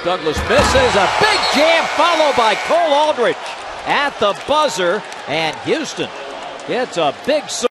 Douglas misses. A big jam followed by Alrich at the buzzer. And Houston gets a big